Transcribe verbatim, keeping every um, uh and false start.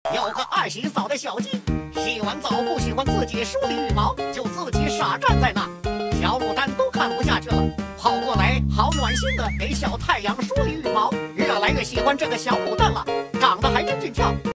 有个二洗澡的小鸡，洗完澡不喜欢自己梳理羽毛，就自己傻站在那。小牡丹都看不下去了，跑过来好暖心的给小太阳梳理羽毛，越来越喜欢这个小牡丹了，长得还真俊俏。